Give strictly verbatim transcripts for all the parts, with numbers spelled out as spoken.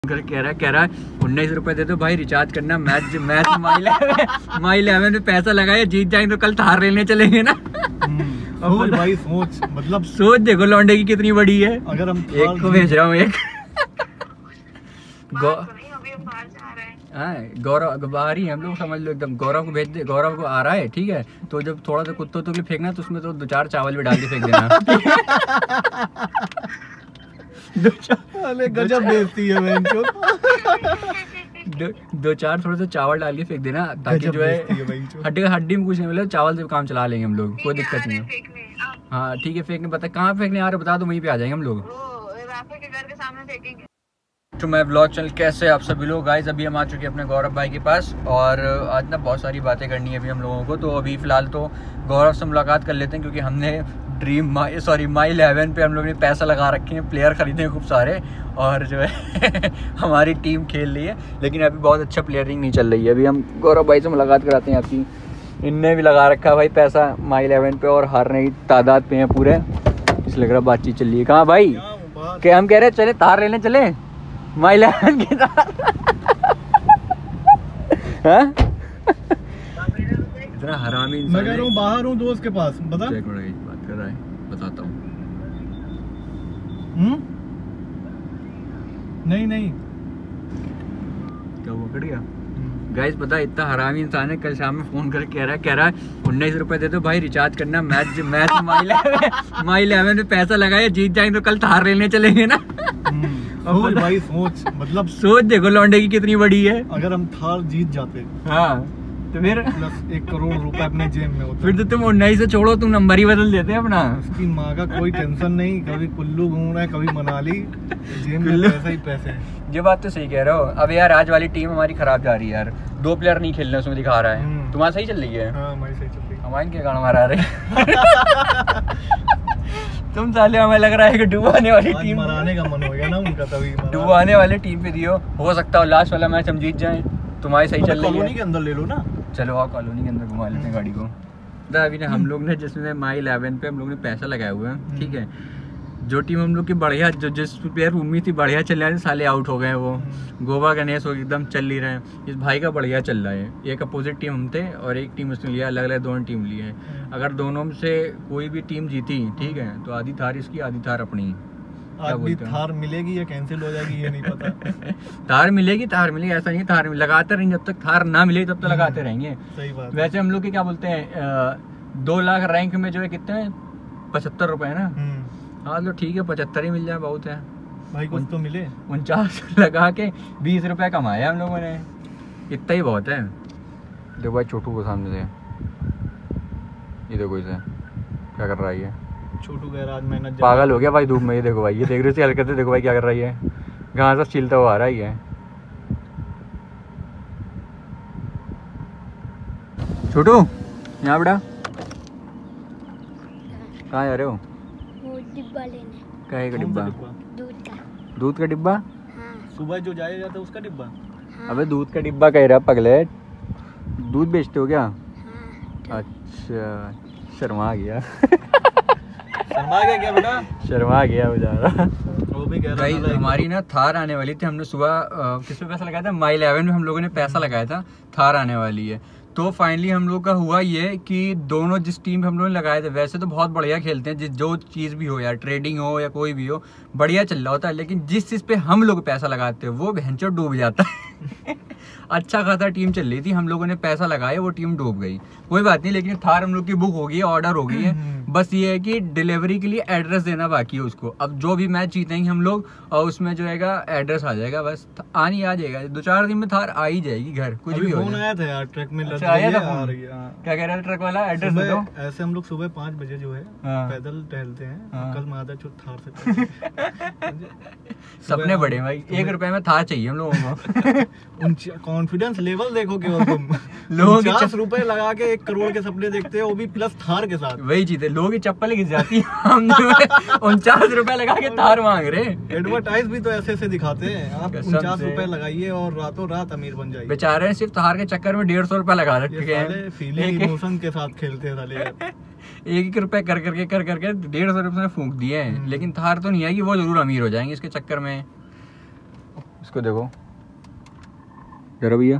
कर कह रहा है कह रहा है उन्नीस रुपए दे दो भाई रिचार्ज करना match match my eleven my eleven में पैसा लगाए जीत जाएंगे तो कल थार लेने चलेंगे ना। सोच भाई सोच मतलब सोच देखो लौंडे की कितनी बड़ी है। अगर हम एक को भेज रहा हूँ एक गौरव बाहर ही हम लोग समझ लो एकदम गौरव को भेज दे। गौरव को आ रहा है ठीक है तो जब थोड़ा सा कुत्तों तो फेंकना तो उसमें तो दो चार चावल भी डाल के फेंक देना। दो चार गजब बेइज्जती है मैं इनको। दो, दो चार थोड़ा सा चावल डाल के फेंक देना ताकि जो है हड्डी हड्डी में कुछ नहीं मिले चावल से काम चला लेंगे हम लोग कोई दिक्कत नहीं है। हाँ ठीक है फेंकने बता कहाँ फेंकने आ रहे बता दो वहीं पे आ जाएंगे हम लोग। तो मैं ब्लॉग चैनल कैसे आप सभी लोग गाइस अभी हम आ चुके हैं अपने गौरव भाई के पास और आज ना बहुत सारी बातें करनी है अभी हम लोगों को। तो अभी फ़िलहाल तो गौरव से मुलाकात कर लेते हैं क्योंकि हमने dream my sorry my eleven पे हम लोगों ने पैसा लगा रखे हैं प्लेयर ख़रीदे हैं खूब सारे और जो है हमारी टीम खेल रही है लेकिन अभी बहुत अच्छा प्लेयरिंग नहीं चल रही है। अभी हम गौरव भाई से मुलाकात कराते हैं आपकी। इनने भी लगा रखा है भाई पैसा माई इलेवन पे और हारने की तादाद पे हैं पूरे इसलिए लग रहा बातचीत चल रही है। कहाँ भाई क्या हम कह रहे हैं चले तार लेने चले माई इलेवन के तार। इतना हरामी इंसान मैं कह रहा हूँ बाहर हूँ दोस्त के पास बता एक मिनट बात कर रहा है बताता हूँ। हम्म नहीं नहीं क्या वो कट गया गाइस पता है इतना हरामी इंसान है। कल शाम में फोन करके कह रहा है कह रहा है उन्नीस रुपए दे दो भाई रिचार्ज करना match match my eleven my eleven में पैसा लगाए जीत जाएंगे तो कल थार लेने चलेंगे ना। सोच भाई सोच मतलब सोच देखो लौंडे की कितनी बड़ी है। अगर हम थार जीत जाते हाँ तो फिर प्लस एक करोड़ रुपए अपने जेब में होता फिर तो तुम उन्नीस से छोड़ो तुम नंबर ही बदल देते अपना। उसकी माँ का कोई टेंशन नहीं कभी कुल्लू घूम रहा है कभी मनाली जेब में पैसा ही पैसे। ये बात तो सही कह रहे हो। अब यार आज वाली टीम हमारी खराब जा रही है यार दो प्लेयर नहीं खेल रहे उसमें दिखा रहा है। तुम्हारा सही चल रही है हाँ हमारी सही चल रही है हमारे क्या गाना मारा रहे तुम साले हमें लग रहा है कि डुबाने वाली टीम मराने का मन हो गया ना उनका तभी डुबाने वाले टीम पे दियो हो सकता है लास्ट वाला मैच हम जीत जाएं। तुम्हारी सही चल रही है कॉलोनी के अंदर ले लो ना। चलो हाँ कॉलोनी के अंदर घुमा लेते हैं गाड़ी को। अभी ना हम लोग ने जिसमें माई इलेवन पे हम लोग ने पैसा लगाया हुआ है ठीक है जो टीम हम लोग की बढ़िया जो जिस प्लेयर उम्मीद थी बढ़िया चल रहा है साले आउट हो गए वो गोवा गणेश हो एकदम चल नहीं रहे हैं। इस भाई का बढ़िया चल रहा है। एक अपोजिट टीम हम थे और एक टीम उसने लिया अलग अलग दोनों टीम लिए हैं। अगर दोनों में से कोई भी टीम जीती ठीक है तो आधी थार इसकी आधी थार अपनी। आधी थार मिलेगी या कैंसिल हो जाएगी ये नहीं पता। थार मिलेगी थार मिलेगी ऐसा नहीं थार लगाते रहेंगे जब तक थार ना मिलेगी तब तक लगाते रहेंगे। सही बात। वैसे हम लोग के क्या बोलते हैं दो लाख रैंक में जो है कितने पचहत्तर रुपए है ना। हाँ तो ठीक है पचहत्तर ही मिल जाए बहुत है भाई कुछ तो मिले। उनचास लगा के बीस रुपए कमाए हम लोगों ने इतना ही बहुत है। देखो भाई छोटू को सामने से ये देखो इसे क्या कर रहा है ये छोटू कह रहा आज मेहनत पागल हो गया भाई धूप में। ये देखो भाई ये देख रहे थे हरकतें देखो भाई क्या कर रही है घास से छिलता हुआ आ रहा है। छोटू यहाँ बेटा कहाँ जा रहे हो? डिब्बा लेने। क्या का डिब्बा? दूध का। दूध का डिब्बा? हाँ। सुबह जो जाया जाता है उसका डिब्बा। हाँ। अबे दूध का डिब्बा कह रहा पगले दूध बेचते हो क्या? हाँ। अच्छा शर्मा गया शर्मा गया क्या बेटा? शर्मा गया बेचारा। वो भी कह रहा था हमारी ना थार आने वाली थी। हमने सुबह किस पे पैसा लगाया था माई इलेवन में हम लोगों ने पैसा लगाया था थार आने वाली है। तो फाइनली हम लोग का हुआ ये कि दोनों जिस टीम पे हम लोगों ने लगाए थे वैसे तो बहुत बढ़िया खेलते हैं जिस जो चीज़ भी हो यार ट्रेडिंग हो या कोई भी हो बढ़िया चल रहा होता है लेकिन जिस चीज़ पे हम लोग पैसा लगाते हैं वो भैंचो डूब जाता है। अच्छा खासा टीम चल रही थी हम लोगों ने पैसा लगाया वो टीम डूब गई कोई बात नहीं लेकिन थार हम लोग की बुक हो गई है ऑर्डर हो गई है। बस ये है कि डिलीवरी के लिए एड्रेस देना बाकी है उसको। अब जो भी मैच जीतेंगे हम लोग और उसमें जो है एड्रेस आ जाएगा बस आनी आ जाएगा दो चार दिन में थार आ ही जाएगी घर कुछ भी हो आया था यार ट्रक में अच्छा, आया था आ रही है। क्या कह रहा है ट्रक वाला एड्रेस दे दो। ऐसे हम लोग सुबह पाँच बजे जो है हाँ। पैदल टहलते हैं हाँ। कल मादा चुत थार से सपने बड़े भाई एक रुपए में थार चाहिए हम लोगों को। कॉन्फिडेंस लेवल देखो केवल तुम लोगों पचास रुपए लगा के एक करोड़ के सपने देखते हो वो भी प्लस थार के साथ। वही चीज है लोगों की चप्पल घिस जाती है हम उनचास रुपए लगा के थार मांग रहे। एडवर्टाइज भी तो ऐसे ऐसे दिखाते हैं आप कसम उनचास से। रुपए लगाइए और रातों रात अमीर बन जाइए। बेचारे सिर्फ थार के चक्कर में डेढ़ सौ रुपए लगा ये रखे हैं साले फीलिंग इमोशन के साथ खेलते हैं साले। एक एक रुपए कर करके कर करके डेढ़ सौ रुपए फूंक दिए हैं लेकिन थार तो नहीं आएगी वो जरूर अमीर हो जाएंगे इसके चक्कर में। इसको देखो जरा भैया।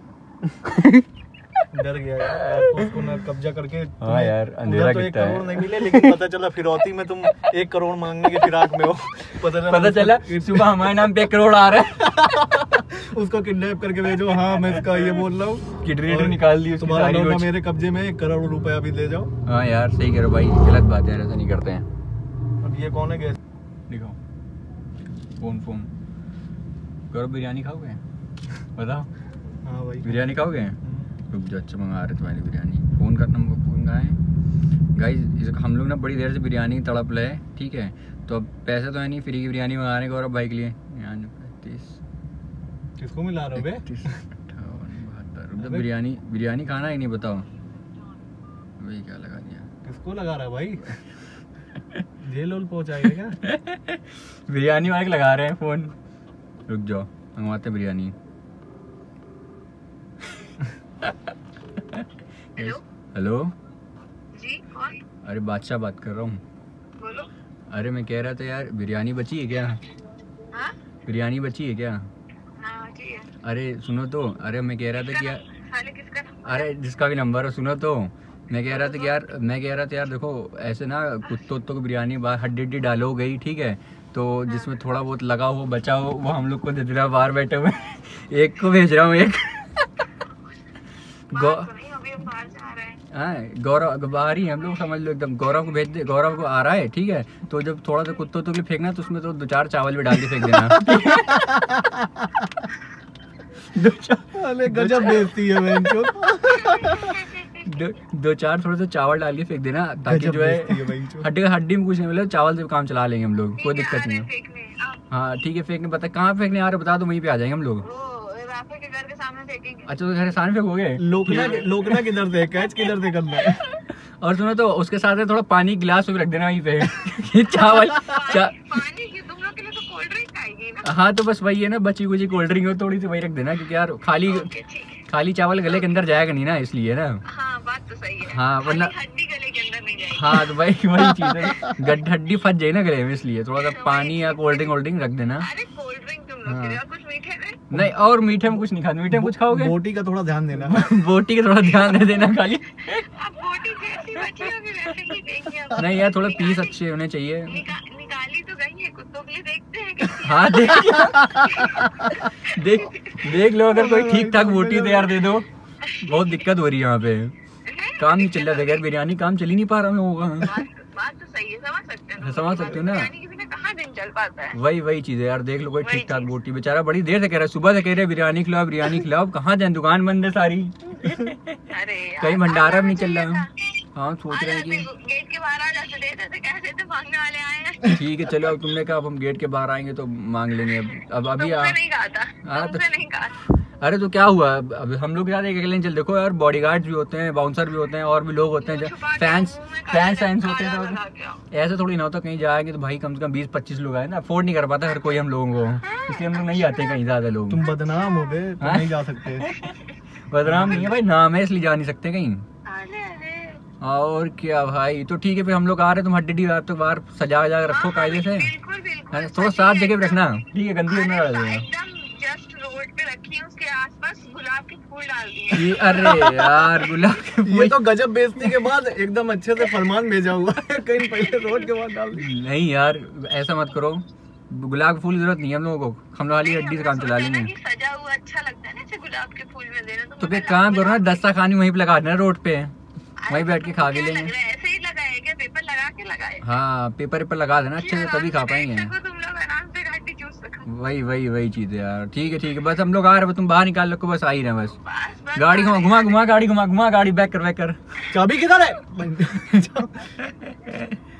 डर गया यार, तो उसको ना कब्जा करके। हाँ यार, अंधेरा तो एक कितना है। करोड़ नहीं मिले, लेकिन पता चला फिरौती में तुम एक करोड़ मांगने के फिराक में हो। पता चला पता चला सुबह हमारे नाम पे एक करोड़ आ रहा है। उसको किडनैप करके भेजो। हाँ मैं इसका ये बोल रहा हूँ, किडनी निकाल दी उसकी तुम्हारा सारी लौटा कुछ। मेरे कब्जे में, एक करोड़ रुपया भी ले जाओ। हाँ यार सही कह रहे हो भाई, गलत बात है, ऐसा नहीं करते हैं। अब ये कौन है गैस? दिखाओ फोन फोन करो। बिरयानी खाओगे? बताओ हाँ भाई बिरयानी खाओगे? हम्म। रुक जाओ, अच्छा मंगा रहे तुम्हारी बिरयानी। फ़ोन का नंबर फ़ोन कहाँ है गाइस? हम लोग ना बड़ी देर से बिरयानी तड़प रहे, ठीक है, तो अब पैसे तो है नहीं, फ्री की बिरयानी मंगा रहे गौरव भाई के लिए। पैंतीस किसको मिला रहे हो बे? अट्ठावन बहत्तर रुपये बिरयानी। बिरयानी खाना ही नहीं, बताओ वही क्या लगा दिया। किसको लगा रहा है भाई? जेल उल पहुंचाएगा क्या? बिरयानी वाले लगा रहे हैं फ़ोन। रुक जाओ मंगवाते हैं बिरयानी। हेलो हेलो जी, कौन? अरे बादशाह बात कर रहा हूँ। बोलो। अरे मैं कह रहा था यार, बिरयानी बची है क्या? हाँ बिरयानी बची है क्या? हाँ जी है। अरे सुनो तो, अरे मैं कह रहा था कि यार, साले किसका नंबर? अरे जिसका भी नंबर है सुनो तो, मैं कह रहा था कि यार मैं कह रहा था यार देखो ऐसे ना कुत्तों उत्तों की बिरयानी बाहर हड्डी हड्डी डालो गई, ठीक है, तो जिसमें थोड़ा बहुत लगा हो बचा हो वो हम लोग को दे देना, बाहर बैठे हुए। एक को भेज रहा हूँ, एक गौ बात तो नहीं, अभी हम बाहर जा रहे हैं। हाँ गौरव बाहर ही हम लोग, समझ लो एकदम। गौरव को भेज दे, गौरव को आ रहा है, ठीक है, तो जब थोड़ा सा कुत्तों के लिए फेंकना तो उसमें तो दो चार चावल भी डाल के फेंक देना। दो चार अरे गजब बेइज्जती है बहनचोद। दो, दो चार थोड़े से चावल डाल के फेंक देना, ताकि गजब जो है बेइज्जती है बहनचोद। हड्डी हड्डी में कुछ नहीं मिले, चावल से काम चला लेंगे हम लोग, कोई दिक्कत नहीं है। फेंकने आप हाँ ठीक है, फेंकने बता कहाँ फेंकने आ रहे बता दो, वहीं पे आ जाएंगे हम लोग। वो राफे के घर के सामने फेंकेंगे। अच्छा तो घर सामने फेंकोगे? लोकना लोकना किधर से, कैच किधर से करना है? और सुनो तो उसके साथ में थोड़ा पानी गिलास भी रख देना वहीं पे। चावल चा... पानी की तुम लोग के लिए तो कोल्ड ड्रिंक आएगी ना। हाँ तो बस वही है ना, बची कुची कोल्ड ड्रिंक हो थोड़ी सी वही रख देना, क्योंकि यार खाली ओके ठीक है। खाली चावल गले के अंदर जाएगा नहीं ना, इसलिए ना। हाँ बात तो सही है। हाँ, वरना- खाली हड्डी गले के अंदर नहीं जाएगी। हाँ तो वही वही चीज है, गड्ढ हड्डी फंस जाए ना गले में, इसलिए थोड़ा सा पानी या कोल्ड ड्रिंक वोल्ड ड्रिंक रख देना। अरे कोल्ड ड्रिंक तुम लोग के लिए, और कुछ मीठे में? नहीं और मीठे में कुछ नहीं खाते, मीठे में कुछ खाओगे? बोटी का थोड़ा ध्यान देना। बोटी का थोड़ा ध्यान दे देना खाली। अब बोटी जैसी बची होगी वैसे ही देंगे अब। नहीं यार थोड़ा पीस निकाली- अच्छे होने चाहिए। निका, निकाली तो गई है, कुत्तों के लिए देखते हैं कैसी हाँ देख देख देख लो, अगर कोई ठीक ठाक बोटी तैयार दे दो। बहुत दिक्कत हो रही है यहाँ पे, काम नहीं चल रहा है, बिरयानी काम चल ही नहीं पा रहा हम लोगों का। बात बात तो सही है, समझ सकते हैं। समझ सकते हो ना। बिरयानी किसी ने कहाँ दिन चल पाता है। वही वही चीज है यार, देख लो कोई वही ठीक ठाक चीज़। बोटी, बेचारा बड़ी देर से कह रहा है, सुबह से कह रहे बिरयानी खिलाओ बिरयानी खिलाओ, कहाँ जाए, दुकान बंद है सारी। अरे यार, कहीं भंडारा भी नहीं चल चाहिए रहा। था। हाँ सोच रहे हैं आ कि जाते, गेट के बाहर आ जाते, दे देते, कह देते मांगने वाले आए हैं। ठीक है चलो, अब तुमने कहा अब हम गेट के बाहर आएंगे तो मांग लेंगे। अब अब अभी आ, तुमसे नहीं कहा था, हाँ, तो- तुमसे नहीं कहा। अरे तो क्या हुआ, अब अब हम लोग यार एक अकेले नहीं चल, देखो यार बॉडीगार्ड्स भी होते हैं, बाउंसर भी होते हैं, और भी लोग होते हैं, छुपा के फैंस मुंह में काला फैंस फैंस होते काला हैं, लगा के आओ। तो ऐसा थोड़ी ना होता, कहीं जाएंगे तो भाई कम से कम बीस पच्चीस लोग आए ना, अफोर्ड नहीं कर पाता हर कोई हम लोगों को, इसलिए हम लोग नहीं जाते कहीं ज्यादा लोग। तुम बदनाम हो गए, तुम हाँ? नहीं जा सकते। बदनाम नहीं है भाई, नाम है इसलिए जा नहीं सकते कहीं। अरे अरे और क्या भाई, तो ठीक है फिर हम लोग आ रहे, तुम हड्डी रात तो बाहर सजा वजा के रखो कायदे से, बिल्कुल बिल्कुल हाँ, थोड़ा साफ जगह पे रखना, ठीक है, गंदी जगह अरे, में डाल एकदम जस्ट रोड पे रखी है, उसके आसपास गुलाब के फूल डाल दिए। ये अरे यार गुलाब के ये फूल। तो गजब बेइज्जती के बाद एकदम अच्छे से फरमान भेजा हुआ है, कहीं पहले रोड के बाद डाल दी। नहीं यार ऐसा मत करो, गुलाब के फूल की जरूरत नहीं है हम लोगों को, हम लोग खाली हड्डी से काम चला लेंगे। कि सजा हुआ अच्छा लगता है ना, ऐसे गुलाब के फूल में देना। तो फिर काम करो ना, दस्ता खानी वहीं पे लगा देना रोड पे, वहीं बैठ के खा के लेंगे। ऐसे ही लगाए क्या, पेपर लगा के लगाए? हाँ पेपर पेपर लगा देना अच्छे से, तभी खा पाएंगे। तुम लोग आराम से हड्डी चूस सको। वही वही वही चीज है यार, ठीक है ठीक है, बस हम लोग आ रहे हैं, तुम बाहर निकाल लो, बस आ ही रहे हैं बस। बस बस गाड़ी घुमा घुमा घुमा गाड़ी घुमा घुमा गाड़ी बैक कर बैक कर। चाबी किधर है?